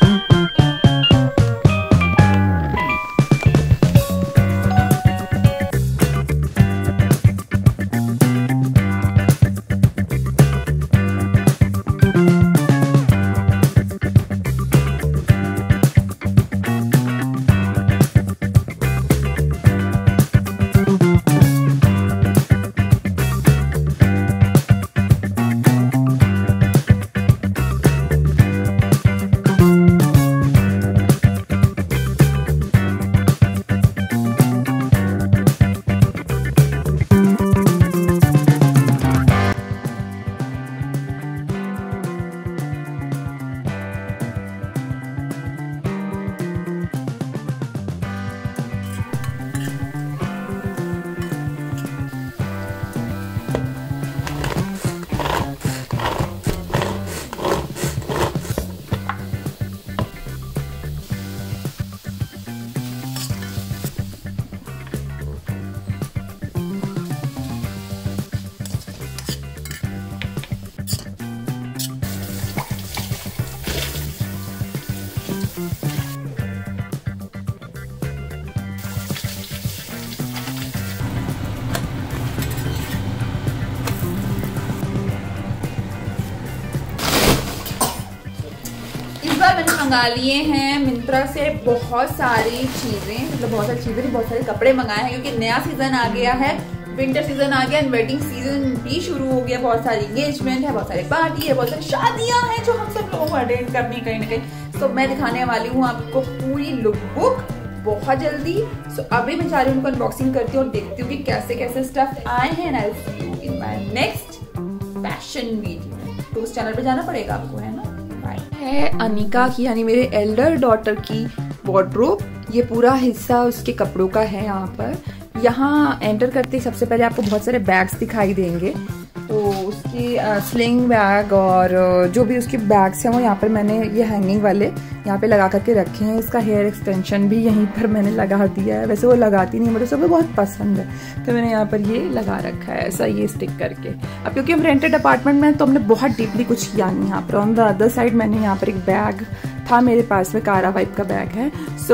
मैंने मंगा लिए हैं मिंत्रा से बहुत सारी चीजें, मतलब बहुत सारी चीजें, बहुत सारे कपड़े मंगाए हैं क्योंकि नया सीजन आ गया है, विंटर सीजन आ गया, वेडिंग सीजन भी शुरू हो गया। बहुत सारी एंगेजमेंट है, बहुत सारी पार्टी है, बहुत सारी शादियां हैं जो हम सब लोगों को अटेंड करनी है कहीं ना कहीं। तो मैं दिखाने वाली हूँ आपको पूरी लुक बुक बहुत जल्दी। सो अभी मैं चाह रही हूँ उनको अनबॉक्सिंग करती हूँ और देखती हूँ कि कैसे कैसे स्टफ आए हैं। I will see you in my next fashion video. तो उस चैनल पे जाना पड़ेगा आपको, है ना। है अनिका की, यानी मेरे एल्डर डॉटर की वार्डरोब। ये पूरा हिस्सा उसके कपड़ों का है। यहाँ एंटर करते ही सबसे पहले आपको बहुत सारे बैग्स दिखाई देंगे। तो उसकी स्लिंग बैग और जो भी उसके बैग्स हैं वो यहाँ पर मैंने ये हैंगिंग वाले यहाँ पे लगा करके रखे हैं। इसका हेयर एक्सटेंशन भी यहीं पर मैंने लगा दिया है। वैसे वो लगाती नहीं, मुझे सब बहुत पसंद है तो मैंने यहाँ पर ये लगा रखा है ऐसा, ये स्टिक करके। अब क्योंकि हम रेंटेड अपार्टमेंट में तो हमने बहुत डीपली कुछ किया नहीं। यहाँ पर ऑन द अदर साइड मैंने यहाँ पर एक बैग था मेरे पास में, कारा वाइप का बैग है। सो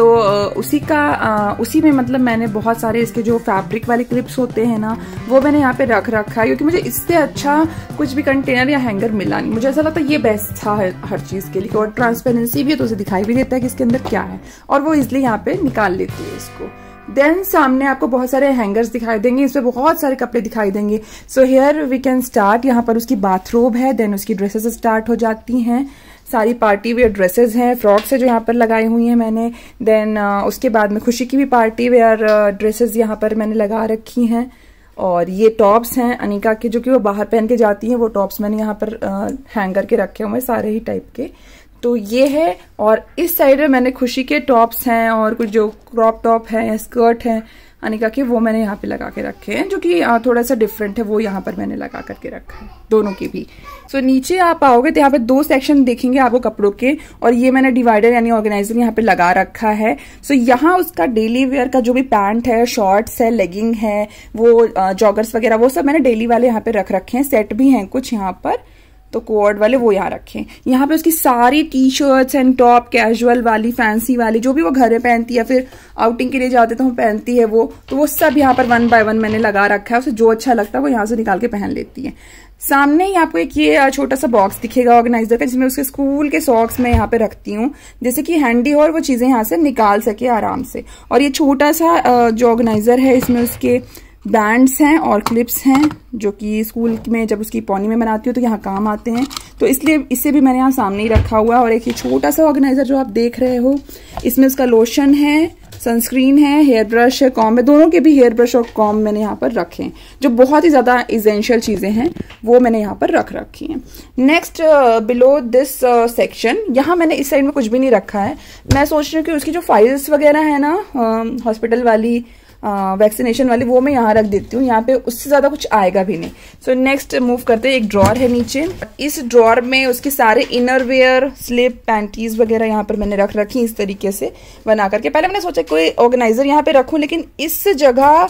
उसी में मतलब मैंने बहुत सारे इसके जो फैब्रिक वाले क्लिप्स होते हैं ना वो मैंने यहाँ पे रख रखा है क्योंकि मुझे इससे अच्छा कुछ भी कंटेनर या हैंगर मिला नहीं। मुझे ऐसा लगता है ये बेस्ट था हर चीज के लिए, और ट्रांसपेरेंसी भी है तो उसे दिखाई भी देता है कि इसके अंदर क्या है, और वो इजिली यहाँ पे निकाल लेती है इसको। देन सामने आपको बहुत सारे हैंगर्स दिखाई देंगे, इसमें बहुत सारे कपड़े दिखाई देंगे। So here we can start. यहाँ पर उसकी बाथरोब है, देन उसकी ड्रेसेस स्टार्ट हो जाती हैं। सारी पार्टी वेयर ड्रेसेस हैं, फ्रॉक्स है जो यहाँ पर लगाई हुई हैं मैंने। देन उसके बाद में खुशी की भी पार्टी वेयर ड्रेसेस यहाँ पर मैंने लगा रखी हैं। और ये टॉप्स हैं अनिका के जो कि वो बाहर पहन के जाती हैं, वो टॉप्स मैंने यहाँ पर हैंग करके रखे हुए सारे ही टाइप के। तो ये है, और इस साइड में मैंने खुशी के टॉप्स हैं और कुछ जो क्रॉप टॉप है, स्कर्ट है अनिका के, वो मैंने यहाँ पे लगा के रखे हैं जो कि थोड़ा सा डिफरेंट है, वो यहाँ पर मैंने लगा करके रखा है दोनों की भी। सो नीचे आप आओगे तो यहाँ पे 2 सेक्शन देखेंगे आपको कपड़ों के, और ये मैंने डिवाइडर यानी ऑर्गेनाइजर यहाँ पे लगा रखा है। सो यहाँ उसका डेली वेयर का जो भी पैंट है, शॉर्ट्स है, लेगिंग है, वो जॉगर्स वगैरह वो सब मैंने डेली वाले यहाँ पे रख रखे हैं। सेट भी हैं कुछ यहाँ पर, तो कोड वाले वो यहाँ रखे। यहाँ पे उसकी सारी T shirts and top, casual वाली, फैंसी वाली, जो भी वो घर में पहनती है, फिर आउटिंग के लिए जाते तो वो पहनती है वो, तो वो सब यहाँ पर 1 बाय 1 मैंने लगा रखा है। उसे जो अच्छा लगता है वो यहाँ से निकाल के पहन लेती है। सामने ही आपको एक ये छोटा सा बॉक्स दिखेगा ऑर्गेनाइजर का, जिसमें उसके स्कूल के सॉक्स मैं यहाँ पे रखती हूँ, जैसे कि हैंडी हो और वो चीजें यहाँ से निकाल सके आराम से। और ये छोटा सा जो ऑर्गेनाइजर है इसमें उसके बैंड्स हैं और क्लिप्स हैं जो कि स्कूल में जब उसकी पौनी में बनाती हो तो यहाँ काम आते हैं, तो इसलिए इसे भी मैंने यहाँ सामने ही रखा हुआ है। और एक ये छोटा सा ऑर्गेनाइजर जो आप देख रहे हो, इसमें उसका लोशन है, सनस्क्रीन है, हेयर ब्रश है, कॉम्ब है। दोनों के भी हेयर ब्रश और कॉम्ब मैंने यहाँ पर रखे हैं। जो बहुत ही ज्यादा इसेंशियल चीजें हैं वो मैंने यहाँ पर रख रखी हैं। नेक्स्ट बिलो दिस सेक्शन, यहाँ मैंने इस साइड में कुछ भी नहीं रखा है। मैं सोच रही हूँ कि उसकी जो फाइल्स वगैरह है ना हॉस्पिटल वाली, वैक्सीनेशन वाली, वो मैं यहाँ रख देती हूँ। यहाँ पे उससे ज्यादा कुछ आएगा भी नहीं। सो नेक्स्ट मूव करते हैं। एक ड्रॉर है नीचे, इस ड्रॉर में उसके सारे इनर वेयर, स्लिप, पैंटीज वगैरह यहाँ पर मैंने रख रखी इस तरीके से बना करके। पहले मैंने सोचा कोई ऑर्गेनाइजर यहाँ पे रखूं, लेकिन इस जगह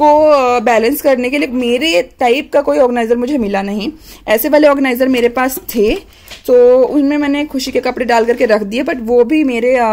को बैलेंस करने के लिए मेरे टाइप का कोई ऑर्गेनाइजर मुझे मिला नहीं। ऐसे वाले ऑर्गेनाइजर मेरे पास थे तो उनमें मैंने खुशी के कपड़े डाल करके रख दिए, बट वो भी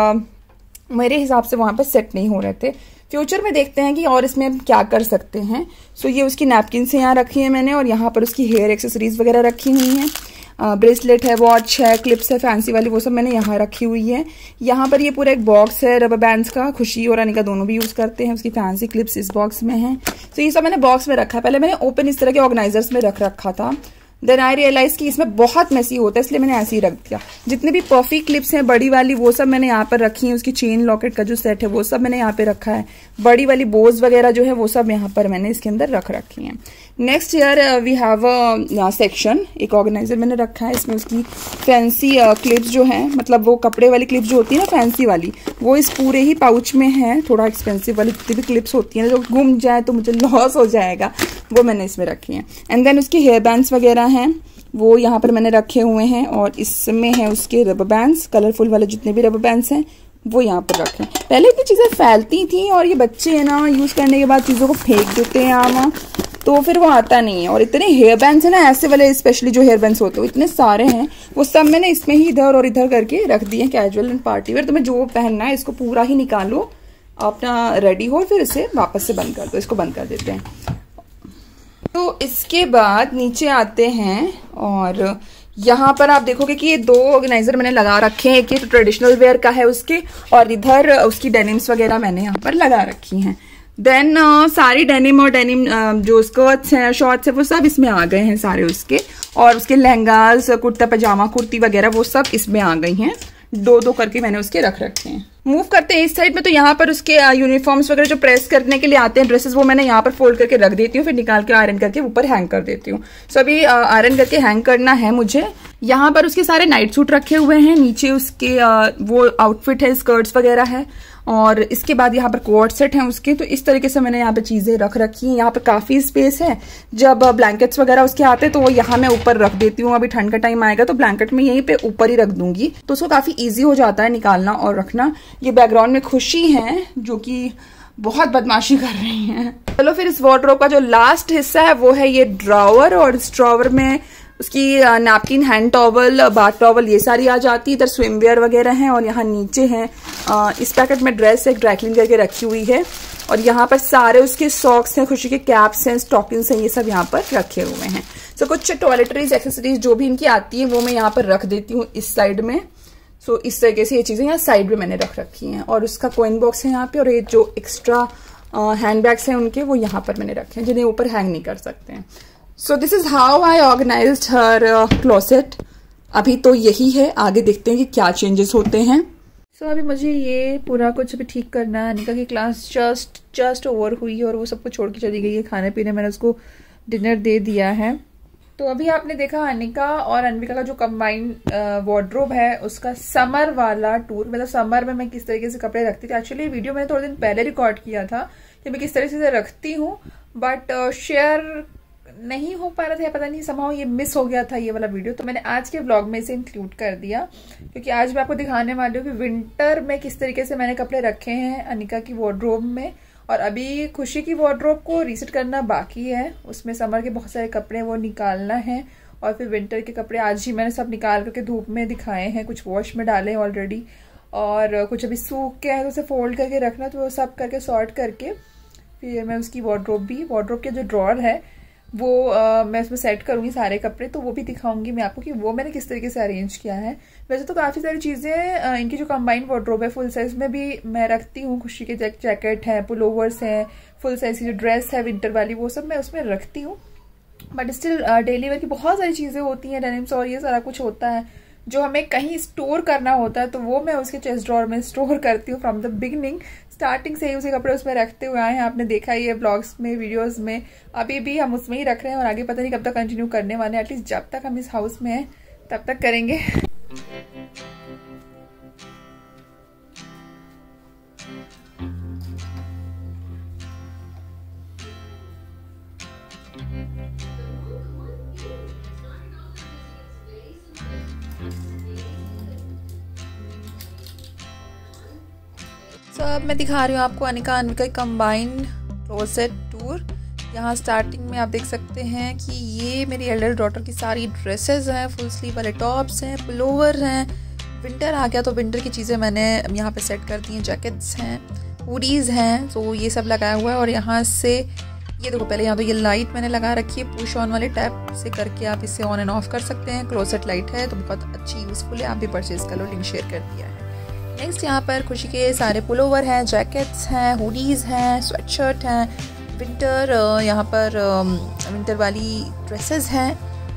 मेरे हिसाब से वहाँ पर सेट नहीं हो रहे थे। फ्यूचर में देखते हैं कि और इसमें हम क्या कर सकते हैं। सो ये उसकी नैपकिन से यहाँ रखी है मैंने, और यहाँ पर उसकी हेयर एक्सेसरीज वगैरह रखी हुई हैं। ब्रेसलेट है, वॉच है, क्लिप्स है फैंसी वाली, वो सब मैंने यहाँ रखी हुई है। यहाँ पर ये पूरा एक बॉक्स है रबर बैंड्स का, खुशी और अनिका दोनों भी यूज़ करते हैं। उसकी फैंसी क्लिप्स इस बॉक्स में है। तो ये सब मैंने बॉक्स में रखा है। पहले मैंने ओपन इस तरह के ऑर्गेनाइजर्स में रख रखा था, देन आई रियलाइज कि इसमें बहुत मेसी होता है, इसलिए मैंने ऐसे ही रख दिया। जितने भी पफी क्लिप्स हैं बड़ी वाली, वो सब मैंने यहाँ पर रखी है। उसकी चेन लॉकेट का जो सेट है वो सब मैंने यहाँ पे रखा है। बड़ी वाली बोज वगैरह जो है वो सब यहाँ पर मैंने इसके अंदर रख रखी हैं। Next year we have a section, एक ऑर्गेनाइजर मैंने रखा है। इसमें उसकी फैंसी क्लिप्स जो है, मतलब वो कपड़े वाली क्लिप्स जो होती है ना फैंसी वाली, वो इस पूरे ही पाउच में है। थोड़ा एक्सपेंसिव वाली जितनी भी क्लिप्स होती हैं, जो गुम जाए तो मुझे लॉस हो जाएगा, वो मैंने इसमें रखी है। एंड देन उसके हेयर बैंड्स वगैरह हैं, वो यहाँ पर मैंने रखे हुए हैं। और इसमें है उसके रबर बैंड्स, कलरफुल वाले जितने भी रबर बैंड्स हैं वो यहाँ पर रखे। पहले इतनी चीज़ें फैलती थी, और ये बच्चे है ना यूज़ करने के बाद चीज़ों को फेंक देते हैं आमा, तो फिर वो आता नहीं है। और इतने हेयर बैंड्स है ना, ऐसे वाले स्पेशली जो हेयर बैंड्स होते हैं, इतने सारे हैं, वो सब मैंने इसमें ही इधर और इधर करके रख दिए। कैजुअल एंड पार्टी वेयर, तुम्हें जो पहनना है इसको पूरा ही निकालो, अपना रेडी हो, फिर इसे वापस से बंद कर दो। इसको बंद कर देते हैं। तो इसके बाद नीचे आते हैं, और यहाँ पर आप देखोगे कि ये दो ऑर्गेनाइजर मैंने लगा रखे हैं। एक ये तो ट्रेडिशनल वेयर का है उसके, और इधर उसकी डेनिम्स वगैरह मैंने यहाँ पर लगा रखी हैं। देन सारी डेनिम और डेनिम जो स्कर्ट्स हैं, शॉर्ट्स है, वो सब इसमें आ गए हैं सारे उसके। और उसके लहंगास, कुर्ता पजामा, कुर्ती वगैरह वो सब इसमें आ गई हैं। दो दो करके मैंने उसके रख रखे हैं। मूव करते हैं इस साइड में, तो यहाँ पर उसके यूनिफॉर्म्स वगैरह जो प्रेस करने के लिए आते हैं ड्रेसेस, वो मैंने यहाँ पर फोल्ड करके रख देती हूँ, फिर निकाल के आयरन करके ऊपर हैंग कर देती हूँ। सो अभी आयरन करके हैंग करना है मुझे। यहाँ पर उसके सारे नाइट सूट रखे हुए हैं, नीचे उसके वो आउटफिट है, स्कर्ट्स वगैरह है, और इसके बाद यहाँ पर कोट सेट हैं उसके। तो इस तरीके से मैंने यहाँ पे चीजें रख रखी हैं। यहाँ पे काफी स्पेस है, जब ब्लैंकेट्स वगैरह उसके आते हैं तो वो यहाँ मैं ऊपर रख देती हूँ। अभी ठंड का टाइम आएगा तो ब्लैंकेट में यहीं पे ऊपर ही रख दूंगी, तो उसको काफी ईजी हो जाता है निकालना और रखना। ये बैकग्राउंड में खुशी है जो कि बहुत बदमाशी कर रही हैं। चलो फिर इस वार्डरोब का जो लास्ट हिस्सा है वो है ये ड्रॉवर, और इस ड्रॉवर में उसकी napkin, hand towel, bath towel ये सारी आ जाती है। इधर स्विमवेयर वगैरह हैं, और यहाँ नीचे है इस पैकेट में ड्रेस एक ड्राइक्लीन करके रखी हुई है। और यहाँ पर सारे उसके सॉक्स हैं, खुशी के कैप्स हैं, स्टॉकिंग्स हैं, ये सब यहाँ पर रखे हुए हैं। सो कुछ टॉयलेटरीज, एक्सेसरीज जो भी इनकी आती है वो मैं यहाँ पर रख देती हूँ इस साइड में। सो इस तरीके से ये चीजें यहाँ साइड में मैंने रख रखी हैं। और उसका कॉइन बॉक्स है यहाँ पे, और ये जो एक्स्ट्रा हैंड बैग्स हैं उनके, वो यहाँ पर मैंने रखे हैं, जिन्हें ऊपर हैंग नहीं कर सकते हैं। So this is how I organised her closet. अभी तो यही है, आगे देखते हैं कि क्या चेंजेस होते हैं। सो अभी मुझे ये पूरा कुछ अभी ठीक करना है। अनिका की क्लास जस्ट ओवर हुई है, और वो सबको छोड़ के चली गई है खाने पीने। मैंने उसको डिनर दे दिया है। तो अभी आपने देखा अनिका और अनविका का जो कंबाइंड वार्डरोब है, उसका समर वाला टूर। मतलब समर में मैं किस तरीके से कपड़े रखती थी। एक्चुअली वीडियो मैंने थोड़े दिन पहले रिकॉर्ड किया था कि मैं किस तरीके से रखती हूँ, बट शेयर नहीं हो पा रहा था, पता नहीं समहाउ ये मिस हो गया था ये वाला वीडियो। तो मैंने आज के व्लॉग में इसे इंक्लूड कर दिया, क्योंकि आज मैं आपको दिखाने वाली हूँ कि विंटर में किस तरीके से मैंने कपड़े रखे हैं अनिका की वार्डरोब में। और अभी खुशी की वार्डरोब को रीसेट करना बाकी है। उसमें समर के बहुत सारे कपड़े वो निकालना है, और फिर विंटर के कपड़े आज ही मैंने सब निकाल करके धूप में दिखाए हैं। कुछ वॉश में डाले हैं ऑलरेडी, और कुछ अभी सूख के है तो उसे फोल्ड करके रखना। तो वो सब करके सॉर्ट करके फिर मैं उसकी वार्डरोब के जो ड्रॉर है वो मैं उसमें सेट करूंगी सारे कपड़े। तो वो भी दिखाऊंगी मैं आपको कि वो मैंने किस तरीके से अरेंज किया है। वैसे तो काफ़ी सारी चीज़ें इनकी जो कंबाइंड वार्डरोब है फुल साइज में भी मैं रखती हूँ। खुशी के जैकेट हैं, पुलोवर्स हैं, फुल साइज की जो ड्रेस है विंटर वाली, वो सब मैं उसमें रखती हूँ। बट स्टिल डेली वेयर की बहुत सारी चीज़ें होती हैं, डेनिम्स और ये सारा कुछ होता है जो हमें कहीं स्टोर करना होता है। तो वो मैं उसके चेस्ट ड्रॉर में स्टोर करती हूँ फ्रॉम द बिगनिंग। स्टार्टिंग से ही उसे कपड़े उसमें रखते हुए आए हैं, आपने देखा ही है ब्लॉग्स में, वीडियोस में। अभी भी हम उसमें ही रख रहे हैं, और आगे पता नहीं कब तक कंटिन्यू करने वाले हैं। एटलीस्ट जब तक हम इस हाउस में हैं तब तक करेंगे। तो अब मैं दिखा रही हूँ आपको Anika Anvika combined closet tour. यहाँ स्टार्टिंग में आप देख सकते हैं कि ये मेरी एल्डर डॉटर की सारी ड्रेसेस हैं, फुल स्लीव वाले टॉप्स हैं, पुलोवर हैं। विंटर आ गया तो विंटर की चीज़ें मैंने यहाँ पे सेट कर दी हैं। जैकेट्स हैं, हुडीज़ हैं, तो ये सब लगाया हुआ है। और यहाँ से ये देखो, पहले यहाँ तो ये लाइट मैंने लगा रखी है, पुश ऑन वाले टैप से करके आप इसे ऑन एंड ऑफ कर सकते हैं। क्लोसेट लाइट है तो बहुत अच्छी यूज़फुल है, आप भी परचेज़ कर लो, लिंक शेयर कर दिया है। नेक्स्ट यहाँ पर खुशी के सारे पुलोवर हैं, जैकेट्स हैं, हुडीज़ हैं, स्वेटशर्ट हैं, विंटर यहाँ पर विंटर वाली ड्रेसेस हैं,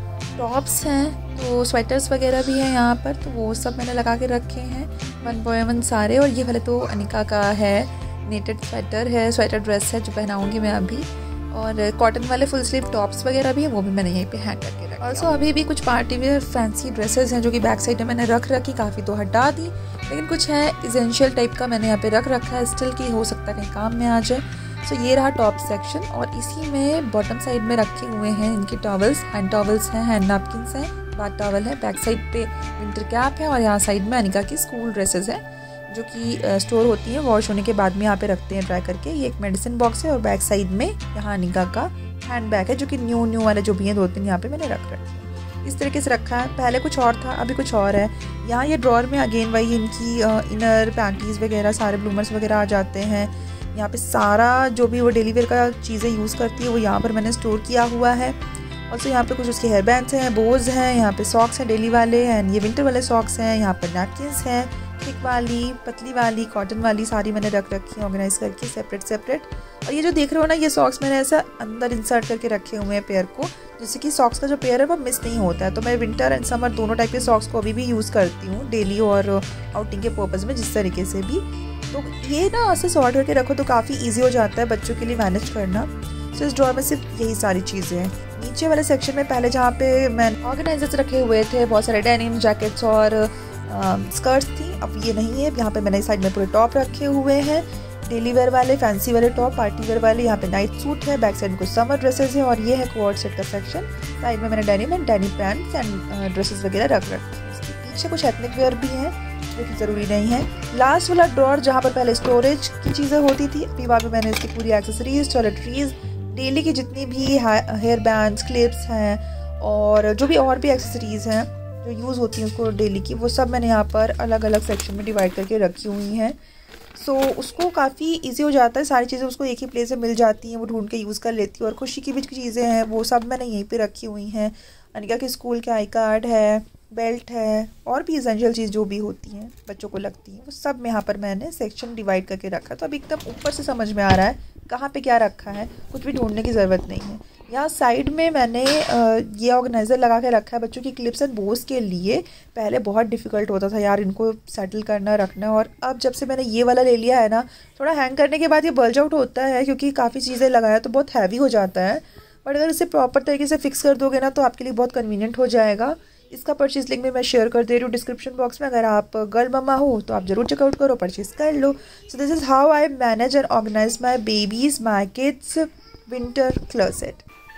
टॉप्स हैं, तो स्वेटर्स वगैरह भी हैं यहाँ पर, तो वो सब मैंने लगा के रखे हैं 1 by 1 सारे। और ये वाले तो अनिका का है, नेटेड स्वेटर है, स्वेटर ड्रेस है जो पहनाऊँगी मैं अभी। और कॉटन वाले फुल स्लीव टॉप्स वगैरह भी हैं, वो भी मैंने यहीं पे हैंग करके रखा। ऑल्सो अभी भी कुछ पार्टी वेयर फैंसी ड्रेसेस हैं जो कि बैक साइड में मैंने रख रखी, काफ़ी तो हटा दी, लेकिन कुछ है इसेंशियल टाइप का मैंने यहाँ पे रख रखा है, स्टिल की हो सकता है कहीं काम में आ जाए। सो ये रहा टॉप सेक्शन, और इसी में बॉटम साइड में रखे हुए हैं इनकी टॉवल्स, हैंड टॉवल्स हैं, हैंड नैपकिन्स हैं, बाथ टॉवल है, बैक साइड पे विंटर कैप है, और यहाँ साइड में अनिका की स्कूल ड्रेसेस हैं जो कि स्टोर होती हैं, वॉश होने के बाद में यहाँ पे रखते हैं ड्राई करके। ये एक मेडिसिन बॉक्स है, और बैक साइड में यहाँ अनिका का हैंड बैग है जो कि न्यू वाले जो भी हैं 2-3 यहाँ पे मैंने रख रखे हैं। इस तरीके से रखा है, पहले कुछ और था अभी कुछ और है। यहाँ ये ड्रॉर में अगेन वही इनकी इनर पैंटीज वगैरह सारे ब्लूमर्स वगैरह आ जाते हैं। यहाँ पे सारा जो भी वो डेली वेयर का चीज़ें यूज़ करती है वो यहाँ पर मैंने स्टोर किया हुआ है। और तो यहाँ पे कुछ उसके हेयर बैंड्स हैं, बोज हैं, यहाँ पे सॉक्स हैं डेली वाले, एंड ये विंटर वाले सॉक्स हैं। यहाँ पर नैपकिन्स हैं, थिक वाली, पतली वाली, कॉटन वाली, सारी मैंने रख रखी है ऑर्गेनाइज करके सेपरेट। और ये जो देख रहे हो ना, ये सॉक्स मैंने ऐसा अंदर इंसर्ट करके रखे हुए हैं पेयर को, जिससे कि सॉक्स का जो पेयर है वो मिस नहीं होता है। तो मैं विंटर एंड समर दोनों टाइप के सॉक्स को अभी भी यूज़ करती हूँ डेली और आउटिंग के पर्पज़ में, जिस तरीके से भी। तो ये ना ऐसे सॉर्ट करके रखो तो काफ़ी ईजी हो जाता है बच्चों के लिए मैनेज करना। सो इस ड्रॉर में सिर्फ यही सारी चीज़ें हैं। नीचे वाले सेक्शन में पहले जहाँ पे मैंने ऑर्गेनाइजर्स रखे हुए थे, बहुत सारे डेनिम जैकेट्स और स्कर्ट्स थी, अब ये नहीं है। यहाँ पे मैंने साइड में पूरे टॉप रखे हुए हैं, डेली वेयर वाले, फैंसी वाले टॉप, पार्टी वेयर वाले। यहाँ पे नाइट सूट है, बैक साइड में कुछ समर ड्रेसेस है, और ये है कोट सेट का सेक्शन। साइड में मैंने डेनिम पैंट्स एंड ड्रेसेस वगैरह रख रखे हैं। इसके पीछे कुछ एथनिक वेयर भी हैं जो कि ज़रूरी नहीं है। लास्ट वाला ड्रॉर जहाँ पर पहले स्टोरेज की चीज़ें होती थी, अभी वहाँ पे मैंने इसकी पूरी एक्सेसरीज, टॉयलेटरीज, डेली की जितनी भी हेयर बैंड्स, क्लिप्स हैं, और जो भी और भी एक्सेसरीज़ हैं जो यूज़ होती हैं उसको डेली की, वो सब मैंने यहाँ पर अलग अलग सेक्शन में डिवाइड करके रखी हुई हैं। सो उसको काफ़ी इजी हो जाता है, सारी चीज़ें उसको एक ही प्लेस में मिल जाती हैं, वो ढूंढ के यूज़ कर लेती है। और खुशी की भी चीज़ें हैं वो सब मैंने यहीं पे रखी हुई हैं। अनिका के स्कूल के आई कार्ड है, बेल्ट है, और भी एसेंशियल चीज़ जो भी होती हैं बच्चों को लगती हैं, वो सब में यहाँ पर मैंने सेक्शन डिवाइड करके रखा। तो अभी एकदम ऊपर से समझ में आ रहा है कहाँ पे क्या रखा है, कुछ भी ढूंढने की ज़रूरत नहीं है। यहाँ साइड में मैंने ये ऑर्गेनाइज़र लगा के रखा है बच्चों की क्लिप्स एंड बोस के लिए। पहले बहुत डिफ़िकल्ट होता था यार इनको सेटल करना, रखना, और अब जब से मैंने ये वाला ले लिया है ना, थोड़ा हैंग करने के बाद ये बल्ज आउट होता है क्योंकि काफ़ी चीज़ें लगाया तो बहुत हैवी हो जाता है। बट अगर इसे प्रॉपर तरीके से फिक्स कर दोगे ना तो आपके लिए बहुत कन्वीनियंट हो जाएगा। इसका परचेज लिंक भी मैं शेयर कर दे रही हूँ डिस्क्रिप्शन बॉक्स में। अगर आप गर्ल मम्मा हो तो आप ज़रूर चेकआउट करो, परचेज कर लो। So this is how I manage and organise my babies, my kids winter closet.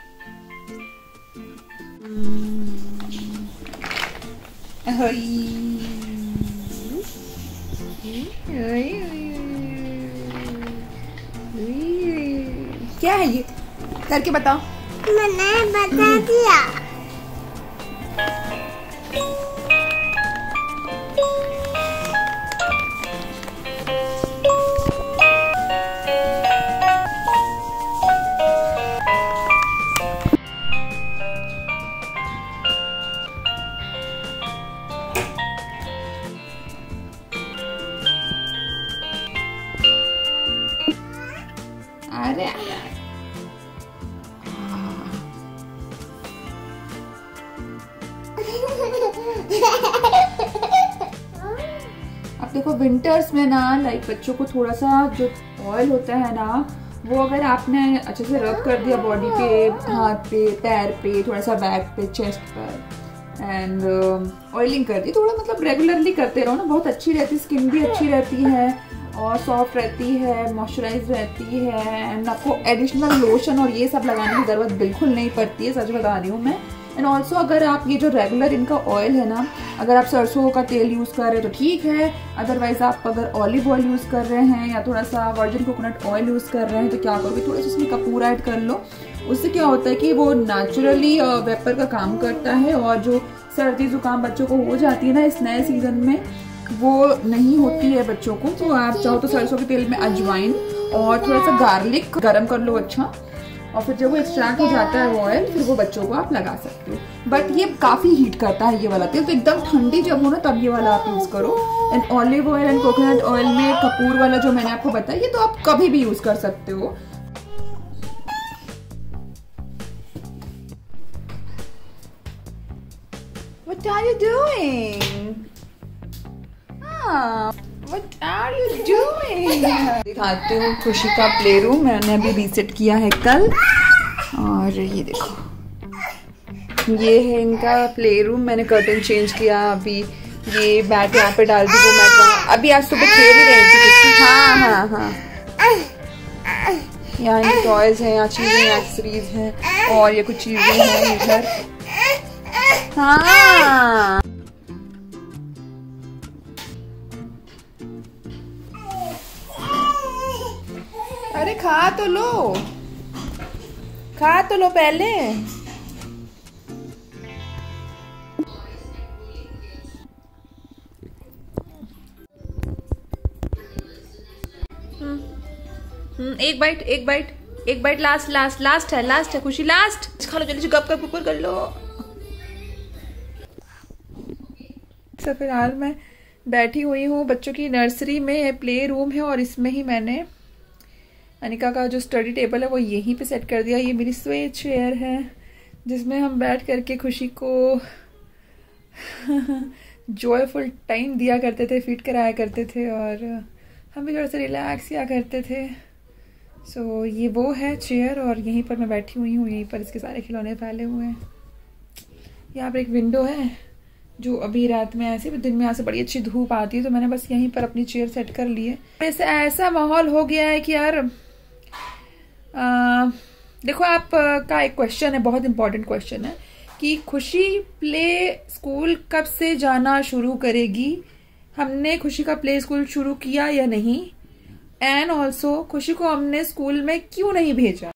क्या है ये, करके बताओ। मैंने बता दिया। अरे अब देखो विंटर्स में ना लाइक बच्चों को थोड़ा सा जो ऑयल होता है ना, वो अगर आपने अच्छे से रब कर दिया बॉडी पे, हाथ पे, पैर पे, थोड़ा सा बैक पे, चेस्ट पर, एंड ऑयलिंग कर दी, थोड़ा मतलब रेगुलरली करते रहो ना, बहुत अच्छी रहती है, स्किन भी अच्छी रहती है और सॉफ्ट रहती है, मॉइस्चराइज रहती है, एंड आपको एडिशनल लोशन और ये सब लगाने की ज़रूरत बिल्कुल नहीं पड़ती है, सच बता रही हूँ मैं। एंड ऑल्सो अगर आप ये जो रेगुलर इनका ऑयल है ना, अगर आप सरसों का तेल यूज़ कर रहे हो तो ठीक है, अदरवाइज आप अगर ऑलिव ऑयल यूज़ कर रहे हैं या थोड़ा सा वर्जिन कोकोनट ऑयल यूज़ कर रहे हैं तो क्या करोगे, थोड़ा सा उसमें कपूर ऐड कर लो। उससे क्या होता है कि वो नेचुरली वेपर का काम करता है और जो सर्दी जुकाम बच्चों को हो जाती है ना इस नए सीजन में, वो नहीं होती है बच्चों को। तो आप चाहो तो सरसों के तेल में अजवाइन और थोड़ा सा गार्लिक गरम कर लो अच्छा, और फिर जब वो एक्सट्रैक्ट हो जाता है ऑयल, फिर वो बच्चों को आप लगा सकते हो। बट ये काफ़ी हीट करता है ये वाला तेल, तो एकदम ठंडी जब हो ना तब ये वाला आप यूज़ करो। And olive oil and coconut oil में कपूर वाला जो मैंने आपको बताया, ये तो आप कभी भी यूज़ कर सकते हो। What are you doing? What are you doing? दिखाती हूँ खुशी का प्ले रूम, मैंने अभी रीसेट किया है कल, और ये देखो ये है इनका प्ले रूम। मैंने कर्टन चेंज किया, अभी ये बैट यहाँ पे डाल दी, वो मैट वहाँ। अभी आज सुबह खेल ही रही थी खुशी। हाँ हाँ हाँ, यहाँ इनके टॉयज हैं, यहाँ चीजें, एक्सेसरीज हैं, और ये कुछ चीजें हैं इधर। हाँ अरे खा तो लो, खा तो लो पहले। एक बाइट, एक बाइट, एक बाइट, लास्ट लास्ट लास्ट है, लास्ट है खुशी, लास्ट खा लो जल्दी से, गप गप ऊपर कर लो। तो फिलहाल मैं बैठी हुई हूँ बच्चों की नर्सरी में, प्ले रूम है, और इसमें ही मैंने अनिका का जो स्टडी टेबल है वो यहीं पे सेट कर दिया। ये मेरी स्वे चेयर है जिसमें हम बैठ करके खुशी को जॉयफुल टाइम दिया करते थे, फीड कराया करते थे, और हम भी थोड़ा सा रिलैक्स किया करते थे। सो ये वो है चेयर, और यहीं पर मैं बैठी हुई हूँ, यहीं पर इसके सारे खिलौने फैले हुए हैं। यहाँ पर एक विंडो है जो अभी रात में ऐसे, दिन में यहाँ से बड़ी अच्छी धूप आती है, तो मैंने बस यहीं पर अपनी चेयर सेट कर ली है। वैसे ऐसा माहौल हो गया है कि यार देखो आप का एक क्वेश्चन है, बहुत इंपॉर्टेंट क्वेश्चन है कि खुशी प्ले स्कूल कब से जाना शुरू करेगी। हमने खुशी का प्ले स्कूल शुरू किया या नहीं, एंड ऑल्सो खुशी को हमने स्कूल में क्यों नहीं भेजा।